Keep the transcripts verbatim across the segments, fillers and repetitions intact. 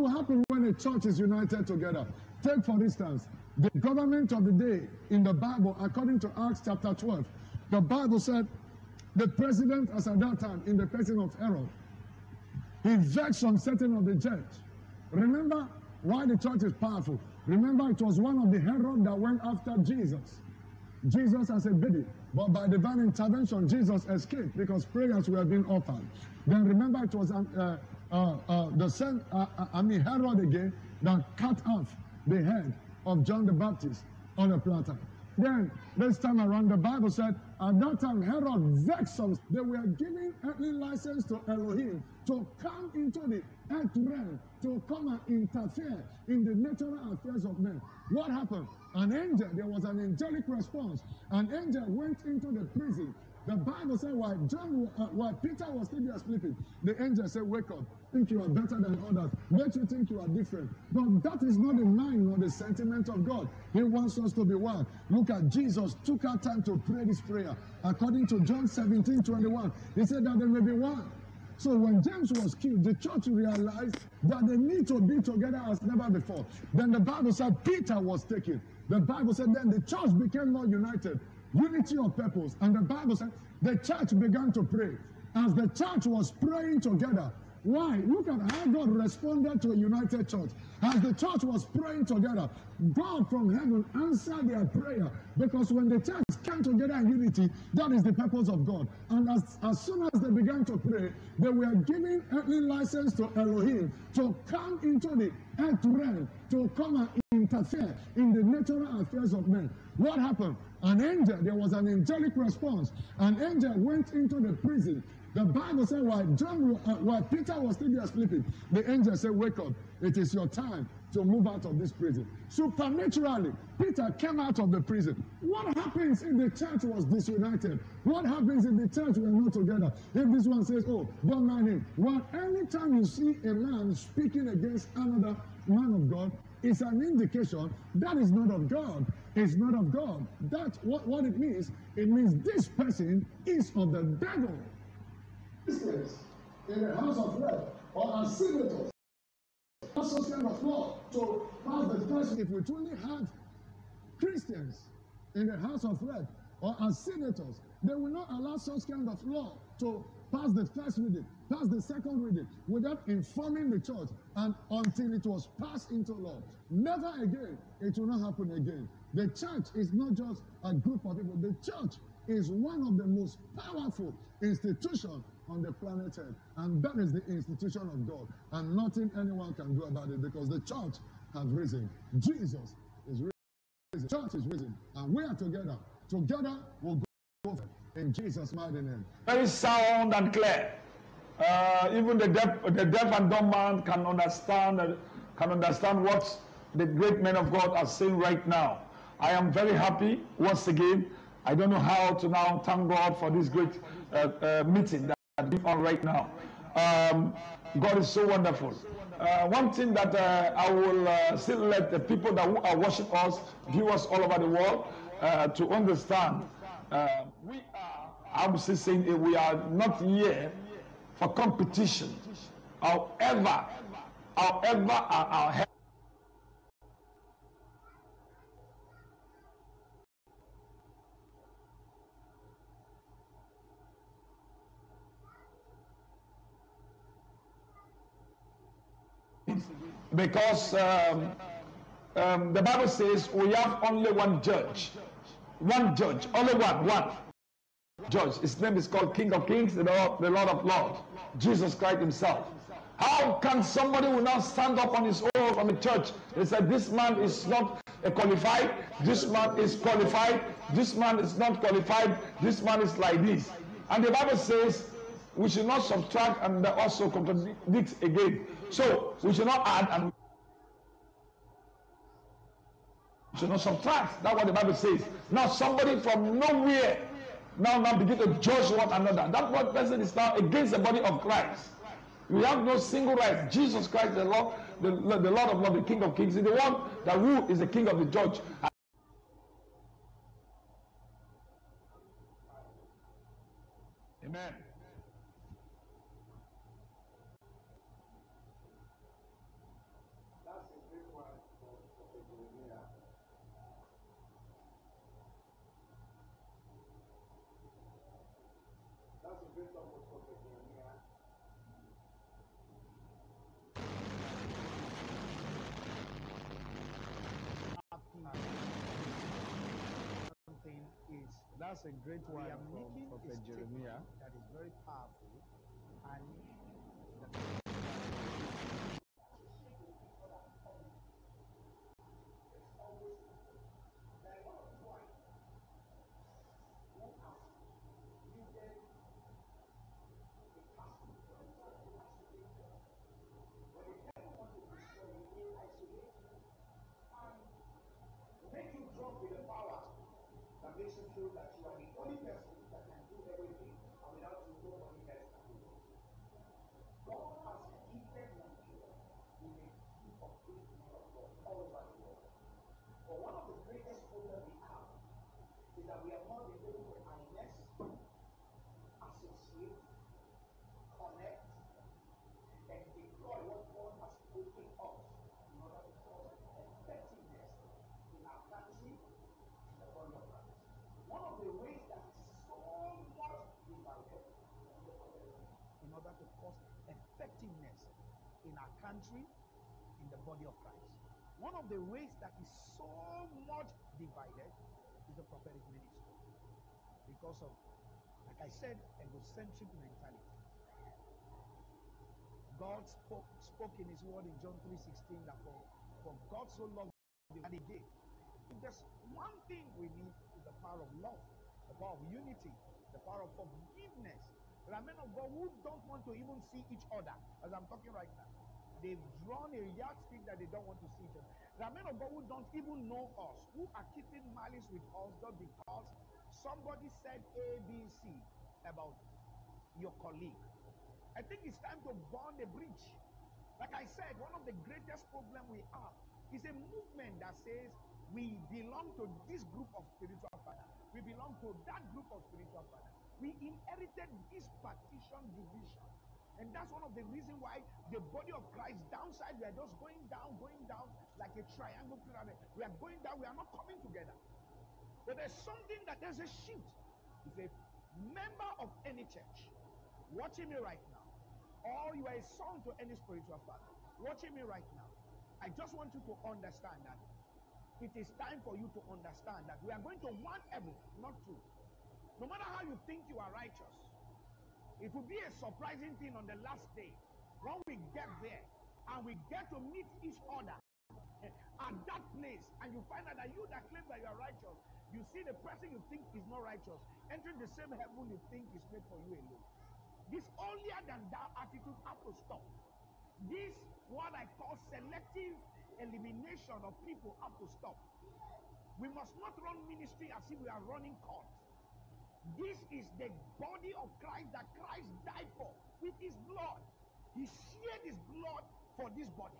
will happen when a church is united together? Take, for instance, the government of the day in the Bible, according to Acts chapter twelve. The Bible said the president, as at that time, in the person of Herod, he vexed some certain of the church. Remember why the church is powerful. Remember, it was one of the Herod that went after Jesus. Jesus as a baby. But by divine intervention, Jesus escaped because prayers were being offered. Then remember, it was um, uh, uh, uh, the same, uh, uh, I mean, Herod again, that cut off the head of John the Baptist on a platter. Then, this time around, the Bible said, at that time, Herod vexed some. They were giving earthly license to Elohim to come into the earth realm, to come and interfere in the natural affairs of men. What happened? An angel, there was an angelic response. An angel went into the prison. The Bible said, while John, uh, while Peter was still there sleeping, the angel said, wake up, think you are better than others, make you think you are different. But that is not the mind nor the sentiment of God. He wants us to be one. Look at Jesus took our time to pray this prayer. According to John seventeen twenty-one, he said that they may be one. So when James was killed, the church realized that they need to be together as never before. Then the Bible said Peter was taken. The Bible said then the church became more united. Unity of purpose. And the Bible said the church began to pray. As the church was praying together, why? Look at how God responded to a united church. As the church was praying together, God from heaven answered their prayer. Because when the church came together in unity, that is the purpose of God. And as, as soon as they began to pray, they were giving earthly license to Elohim to come into the earth realm, to come and interfere in the natural affairs of men. What happened? An angel, there was an angelic response. An angel went into the prison. The Bible said while John, uh, while Peter was still there sleeping, the angel said, wake up, it is your time to move out of this prison. Supernaturally, Peter came out of the prison. What happens if the church was disunited? What happens if the church were not together? If this one says, oh, don't mind him. Well, anytime you see a man speaking against another man of God, it's an indication that is not of God. It's not of God. That's what, what it means. It means this person is of the devil. Christians in the house of God or as senators, such kind of law to pass the first. If we truly have Christians in the house of God or as senators, they will not allow such kind of law to pass the first reading, pass the second reading, without informing the church and until it was passed into law. Never again, it will not happen again. The church is not just a group of people. The church is one of the most powerful institutions on the planet Earth. And that is the institution of God. And nothing anyone can do about it because the church has risen. Jesus is risen. The church is risen. And we are together. Together we'll go in Jesus' mighty name. Very sound and clear. Uh, even the deaf, the deaf and dumb man can understand, uh, can understand what the great men of God are saying right now. I am very happy once again. I don't know how to now thank God for this great uh, uh, meeting that we're on right now. Um, God is so wonderful. Uh, one thing that uh, I will uh, still let the people that are watching us, viewers all over the world, uh, to understand. Uh, we are, I'm still saying it, we are not here for competition. However, however, our, our because um, um, the Bible says we have only one judge, one judge, only one, one judge. His name is called King of Kings, the Lord, the Lord of Lords, Jesus Christ himself. How can somebody who now stand up on his own from the church and say this man is not qualified, this man is qualified, this man is not qualified, this man is like this? And the Bible says we should not subtract and also contradict again. So we should not add and we should not subtract. That's what the Bible says. Now somebody from nowhere now now begin to judge one another. That one person is now against the body of Christ. We have no single right. Jesus Christ, the Lord, the, the Lord of Lords, the King of Kings, is the one that who is the King of the Judge. Amen. Something is That's a great we one are from making a Prophet Jeremiah. statement that is very powerful, and the make you drunk with the power that makes you feel that you are the only person that can do everything, and without you, nobody else can do it. God has gifted Nigeria with a gift of great men of God all over the world. But one of the greatest problems we have is that we have not been able to harness, associate, connect, and deploy what God has put in us in order to cause effectiveness in our country and the body of Christ. One of the ways that is so much divided in order to cause effectiveness in our country, in the body of Christ. One of the ways that is so much divided is the prophetic ministry. Because of, like I said, egocentric mentality. God spoke, spoke in his word in John three sixteen that for, for God so loved the world that he gave. If there's one thing we need is the power of love, the power of unity, the power of forgiveness. There are men of God who don't want to even see each other, as I'm talking right now. They've drawn a yardstick that they don't want to see each other. There are men of God who don't even know us, who are keeping malice with us just because somebody said A, B, C about your colleague. I think it's time to burn the bridge. Like I said, one of the greatest problems we have is a movement that says we belong to this group of spiritual fathers. We belong to that group of spiritual fathers. We inherited this partition division. And that's one of the reasons why the body of Christ downside, we are just going down, going down like a triangle pyramid. We are going down, we are not coming together. But there's something that there's a shift. If a member of any church watching me right now, or you are a son to any spiritual father watching me right now, I just want you to understand that it is time for you to understand that we are going to want everything, not truth. No matter how you think you are righteous, it will be a surprising thing on the last day when we get there and we get to meet each other at that place, and you find out that you that claim that you are righteous, you see the person you think is not righteous entering the same heaven you think is made for you alone. This holier than thou attitude has to stop. This, what I call selective elimination of people, have to stop. We must not run ministry as if we are running court. This is the body of Christ that Christ died for with his blood. He shed his blood for this body.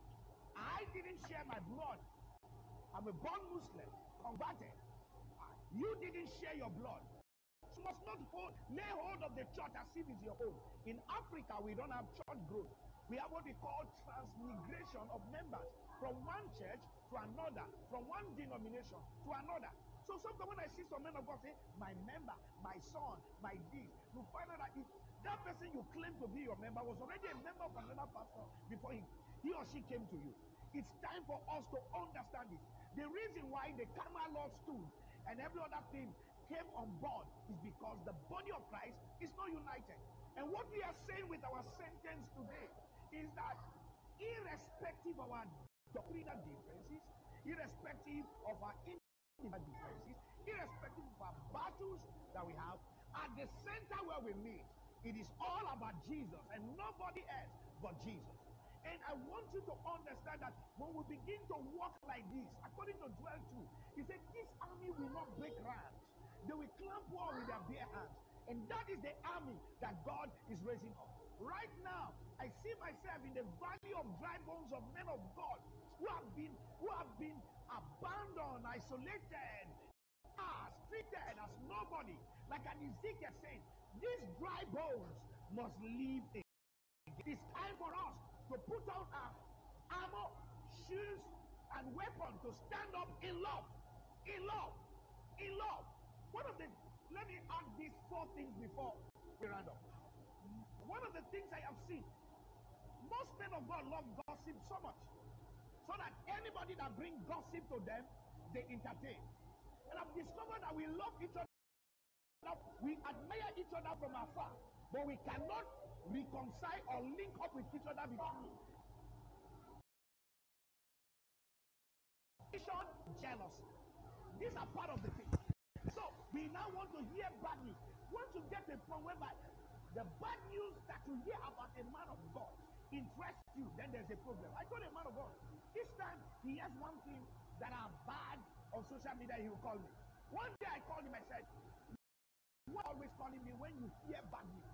I didn't share my blood. I'm a born Muslim, converted. You didn't share your blood. You must not hold, lay hold of the church as if it's your own. In Africa, we don't have church growth. We have what we call transmigration of members from one church to another, from one denomination to another. So sometimes when I see some men of God say, my member, my son, my this, you find out that if that person you claim to be your member was already a member of another pastor before he, he or she came to you. It's time for us to understand this. The reason why the Camelot stood and every other thing came on board is because the body of Christ is not united. And what we are saying with our sentence today is that irrespective of our doctrinal differences, irrespective of our individual differences, irrespective of our battles that we have, at the center where we meet, it is all about Jesus and nobody else but Jesus. And I want you to understand that when we begin to walk like this, according to Joel two, he said, this army will not break ranks. They will clamp war with their bare hands. And that is the army that God is raising up. Right now, I see myself in the valley of dry bones of men of God who have been, who have been abandoned, isolated, as treated as nobody. Like an Ezekiel saying, these dry bones must live again. It is time for us to put on our armor, shoes, and weapon to stand up in love. In love. In love. One of the, let me add these four things before We round up. One of the things I have seen, most men of God love gossip so much, so that anybody that brings gossip to them, they entertain. And I've discovered that we love each other, we admire each other from afar, but we cannot reconcile or link up with each other before. Jealousy. These are part of the thing. So we now want to hear bad news. Once you get the point whereby the bad news that you hear about a man of God interests you, then there's a problem. I told a man of God, this time he has one thing that are bad on social media, he will call me. One day I called him, I said, you are always calling me when you hear bad news.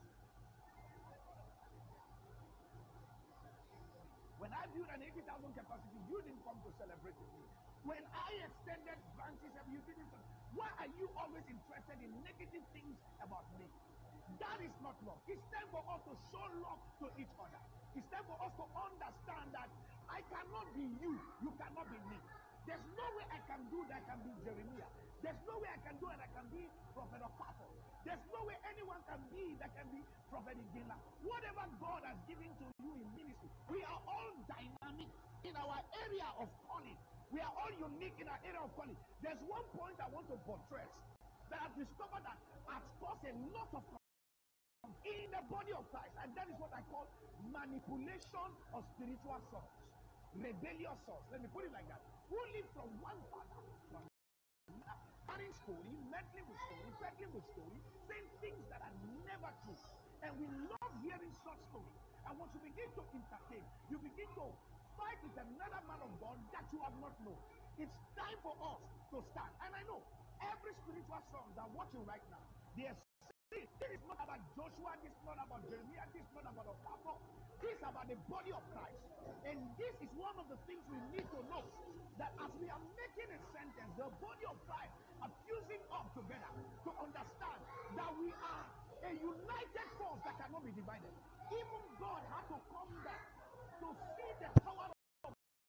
When I built an eighty thousand capacity, you didn't come to celebrate with me. When I extended branches, you didn't. Why are you always interested in negative things about me? That is not love. It's time for us to show love to each other. It's time for us to understand that I cannot be you, you cannot be me. There's no way I can do that I can be Jeremiah. There's no way I can do it I can be Prophet Okafo. There's no way anyone can be that can be Prophet Iginla. Whatever God has given to you in ministry, we are all dynamic in our area of calling. We are all unique in our area of calling. There's one point I want to buttress that I've discovered that has caused a lot of in the body of Christ, and that is what I call manipulation of spiritual souls, rebellious souls. Let me put it like that. Who live from one father, from carrying story, meddling with story, peddling with story, saying things that are never true. And we love hearing such stories. And once you begin to entertain, you begin to fight with another man of God that you have not known. It's time for us to stand. And I know every spiritual sons are watching right now. They are saying, this is not about Joshua, this is not about Jeremiah, this is not about Okafo. This is about the body of Christ. And this is one of the things we need to know, that as we are making a sentence, the body of Christ are fusing up together to understand that we are a united force that cannot be divided. Even God had to come back to see the power of God.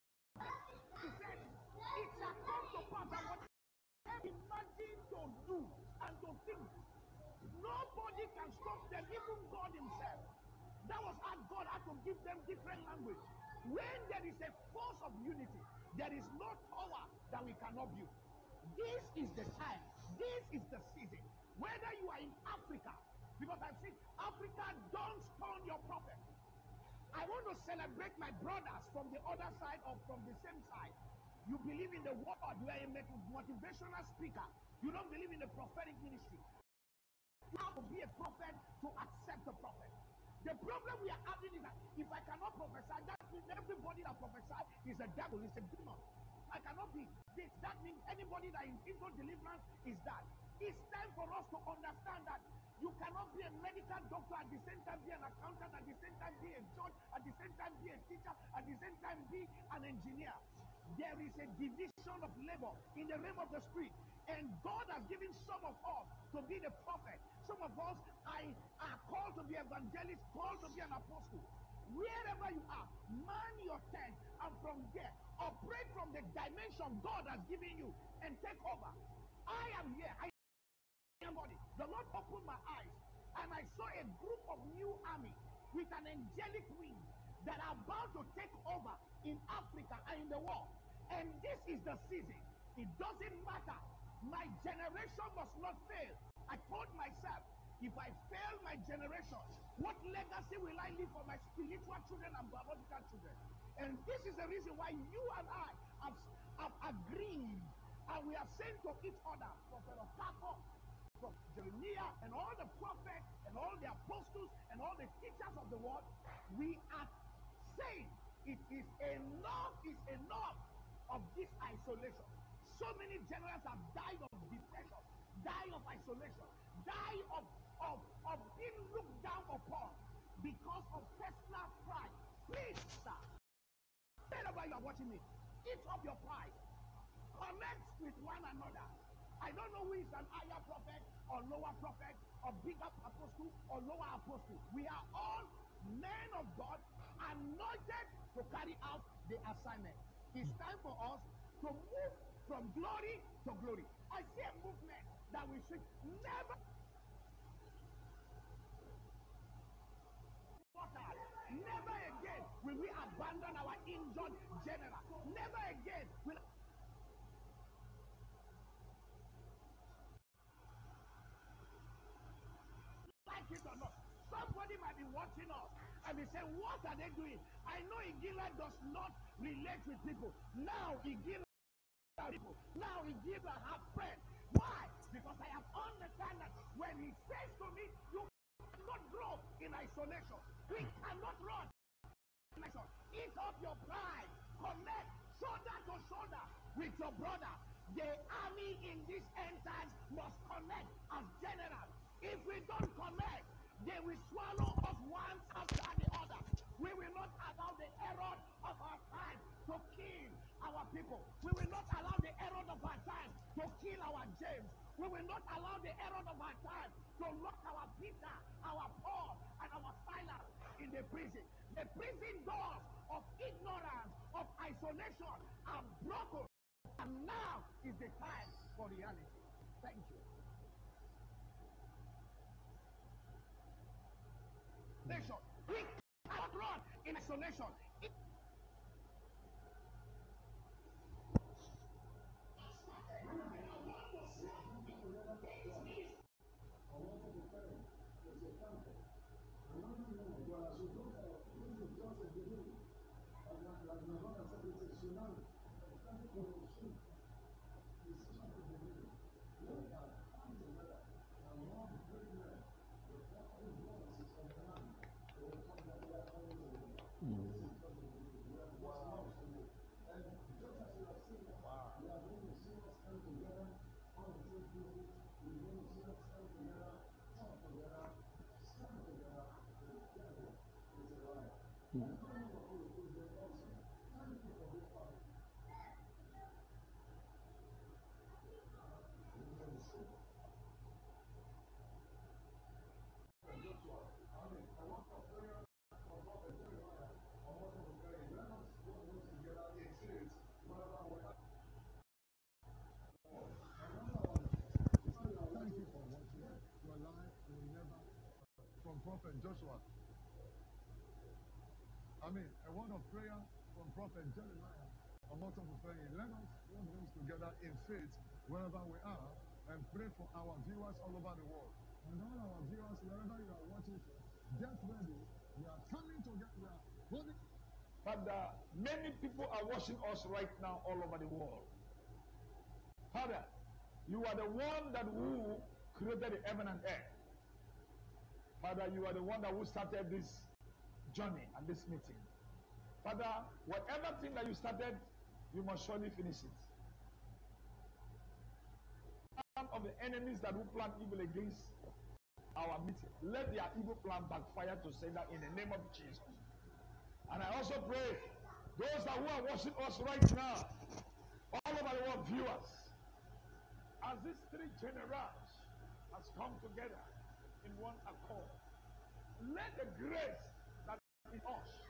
He said, it shall come to pass that what I imagine to do and to think, nobody can stop them, even God himself. That was how God had to give them different language. When there is a force of unity, there is no power that we cannot build. This is the time. This is the season. Whether you are in Africa, because I've seen Africa, don't stone your prophet. I want to celebrate my brothers from the other side or from the same side. You believe in the word, you are a motivational speaker. You don't believe in the prophetic ministry. You have to be a prophet to accept the prophet. The problem we are having is that if I cannot prophesy, that means everybody that prophesies is a devil, is a demon. I cannot be this. That means anybody that is into deliverance is that. It's time for us to understand that you cannot be a medical doctor at the same time be an accountant, at the same time be a judge, at the same time be a teacher, at the same time be an engineer. There is a division of labor in the realm of the spirit. And God has given some of us to be the prophet. Some of us are, are called to be evangelists, called to be an apostle. Wherever you are, man your tent, and from there, operate from the dimension God has given you and take over. I am here. I am body. The Lord opened my eyes, and I saw a group of new army with an angelic wing that are about to take over in Africa and in the world. And this is the season. It doesn't matter. My generation must not fail. I told myself, if I fail my generation, what legacy will I leave for my spiritual children and biological children? And this is the reason why you and I have, have agreed, and we are saying to each other, Prophet Okafo, Prophet Jeremiah, and all the prophets, and all the apostles, and all the teachers of the world, we are saying it is enough, is enough of this isolation. So many generals have died of depression, died of isolation, died of, of, of being looked down upon because of personal pride. Please, sir, wherever you are watching me, eat up your pride. Connect with one another. I don't know who is an higher prophet or lower prophet or bigger apostle or lower apostle. We are all men of God anointed to carry out the assignment. It's time for us to move from glory to glory. I see a movement that we should never. Never again will we abandon our injured general. Never again will like it or not. Somebody might be watching us and be saying, what are they doing? I know Iginla does not relate with people. Now Iginla people. Now Iginla have friends. Why? Because I have understand that when he says to me, you cannot grow in isolation. We cannot run in isolation. Eat up your pride. Connect shoulder to shoulder with your brother. The army in this end time must connect as generals. If we don't connect, they will swallow us one after the other. We will not allow the error of our time to kill our people. We will not allow the error of our time to kill our James. We will not allow the error of our time to lock our Peter, our Paul, and our Silas in the prison. The prison doors of ignorance, of isolation are broken. And now is the time for reality. Thank you. Nation. We cannot run in isolation. It Prophet Joshua. I mean, a word of prayer from Prophet Jeremiah. Omotofufenyi. Let us hold hands together in faith wherever we are and pray for our viewers all over the world. And all our viewers, wherever you are watching from, get ready. We are coming together. We are holding. Father, many people are watching us right now all over the world. Father, you are the one that who created the heaven and earth. Father, you are the one that who started this journey and this meeting. Father, whatever thing that you started, you must surely finish it. Some of the enemies that will plan evil against our meeting, let their evil plan backfire to sender in the name of Jesus. And I also pray, those that who are watching us right now, all over the world, viewers, as these three generals has come together in one accord, let the grace that is in us